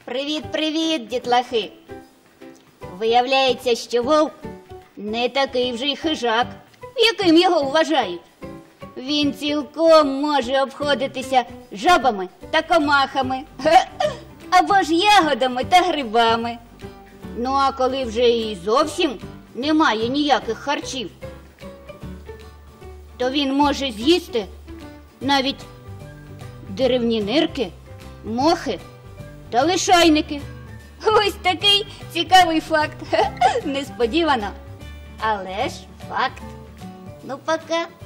Привіт-привіт, дітлахи! Виявляється, що вовк не такий вже й хижак, яким його вважають. Він цілком може обходитися жабами та комахами, або ж ягодами та грибами. Ну а коли вже і зовсім немає ніяких харчів, то він може з'їсти навіть деревні нирки, мохи та лишайники. Ось такий цікавий факт. Несподівано, але ж факт. Ну, пока.